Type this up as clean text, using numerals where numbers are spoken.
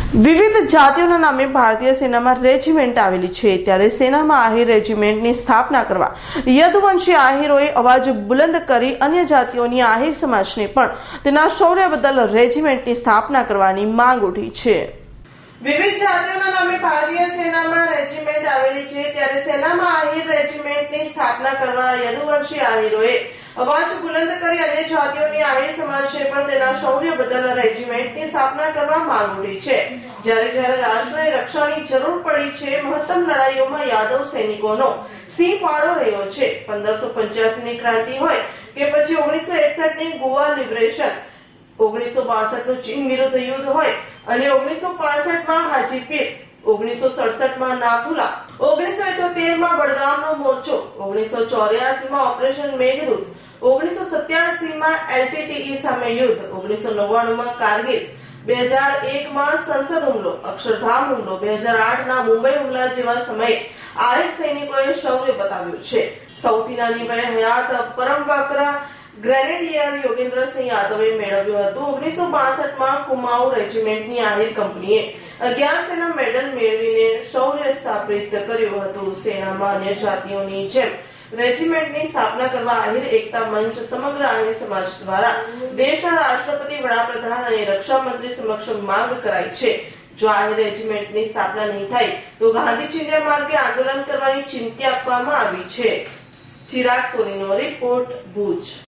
વિવિધ જાતિઓના નામે ભારતીય સેનામાં રેજિમેન્ટ આવેલી છે, ત્યારે સેનામાં આહિર રેજિમેન્ટની સ્થાપના કરવા યદુવંશી આહિરોએ અવાજ બુલંદ કરી અન્ય જાતિઓની આહિર સમાજને પણ તેના શૌર્ય બદલ રેજિમેન્ટની સ્થાપના કરવાની માંગ ઉઠી છે। વિવિધ જાતિઓના નામે ભારતીય સેનામાં રેજિમેન્ટ આવેલી છે, ત્યારે સેનામાં આહિર રેજિમેન્ટની સ્થાપના કરવા યદુવંશી આહિરોએ અવાજ બુલંદ કરી અન્ય જાતિઓની આહિર સમાજને પણ તેના શૌર્ય બદલ રેજિમેન્ટની સ્થાપના કરવા માંગ ઉઠી છે। જ્યારે રાષ્ટ્રની રક્ષાની જરૂર પડી છે, મહત્તમ લડાઈઓમાં યાદવ સૈનિકોનો સિંહ ફાળો રહ્યો છે। 1585ની ક્રાંતિ હોય કે પછી 1961ની ગોવા લિબરેશન, 1962નું ચીન વિરુદ્ધ યુદ્ધ હોય અને 1965માં હાજીપીર, 1967માં નાથુલા, 1978માં બડગામનો મોરચો, 1984માં ઓપરેશન મેઘદૂત, 1987માં LTTE સામે યુદ્ધ, 1999માં કારગિલ, 2001માં સંસદ હુમલો, અક્ષરધામ હુમલો, 2008ના મુંબઈ હુમલા જેવા સમયે આહિર સૈનિકોએ શૌર્ય બતાવ્યું છે। સૌથી નાની વયે હયાત પરમ વક્ર ગ્રેનેડિયર યોગેન્દ્રસિંહ યાદવે મેળવ્યું હતું। 1962માં કુમાઉ રેજિમેન્ટની આહિર કંપનીએ 11 સેના મેડલ મેળવીને શૌર્ય સ્થાપિત કર્યું હતું। સેનામાં અન્ય જાતિઓની જેમ રેજિમેન્ટની સ્થાપના કરવા આહિર એકતા મંચ સમગ્ર આહિર સમાજ દ્વારા દેશના રાષ્ટ્રપતિ, વડાપ્રધાન અને રક્ષા મંત્રી સમક્ષ માંગ કરાઈ છે। જો આહિર રેજિમેન્ટની સ્થાપના નહીં થાય તો ગાંધી ચિંધ્યા માર્ગે આંદોલન કરવાની ચીમકી આપવામાં આવી છે। ચિરાગ સોનીનો રિપોર્ટ, ભુજ।